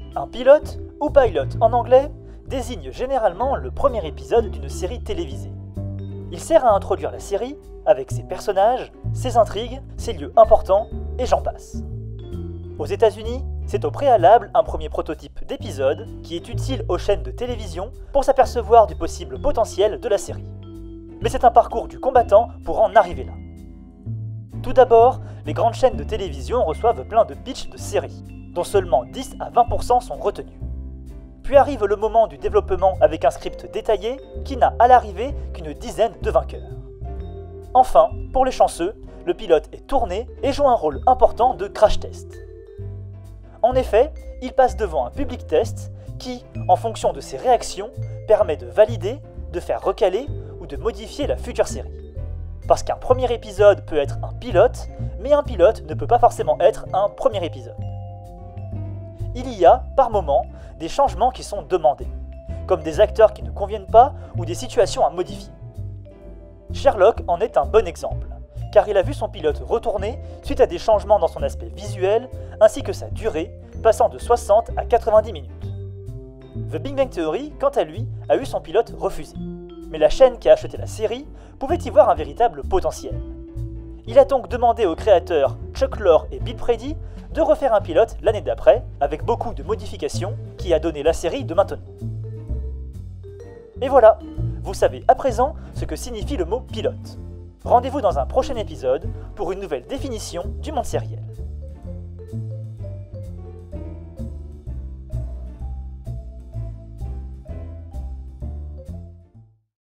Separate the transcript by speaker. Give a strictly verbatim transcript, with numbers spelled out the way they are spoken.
Speaker 1: Un pilote, ou pilot en anglais, désigne généralement le premier épisode d'une série télévisée. Il sert à introduire la série avec ses personnages, ses intrigues, ses lieux importants, et j'en passe. Aux États-Unis, c'est au préalable un premier prototype d'épisode qui est utile aux chaînes de télévision pour s'apercevoir du possible potentiel de la série. Mais c'est un parcours du combattant pour en arriver là. Tout d'abord, les grandes chaînes de télévision reçoivent plein de pitchs de séries, dont seulement dix à vingt pour cent sont retenus. Puis arrive le moment du développement avec un script détaillé qui n'a à l'arrivée qu'une dizaine de vainqueurs. Enfin, pour les chanceux, le pilote est tourné et joue un rôle important de crash test. En effet, il passe devant un public test qui, en fonction de ses réactions, permet de valider, de faire recaler ou de modifier la future série. Parce qu'un premier épisode peut être un pilote, mais un pilote ne peut pas forcément être un premier épisode. Il y a, par moments, des changements qui sont demandés, comme des acteurs qui ne conviennent pas ou des situations à modifier. Sherlock en est un bon exemple, car il a vu son pilote retourner suite à des changements dans son aspect visuel, ainsi que sa durée, passant de soixante à quatre-vingt-dix minutes. The Big Bang Theory, quant à lui, a eu son pilote refusé, mais la chaîne qui a acheté la série pouvait y voir un véritable potentiel. Il a donc demandé aux créateurs Chuck Lorre et Bill Prady de refaire un pilote l'année d'après, avec beaucoup de modifications, qui a donné la série de maintenant. Et voilà, vous savez à présent ce que signifie le mot pilote. Rendez-vous dans un prochain épisode pour une nouvelle définition du monde sériel.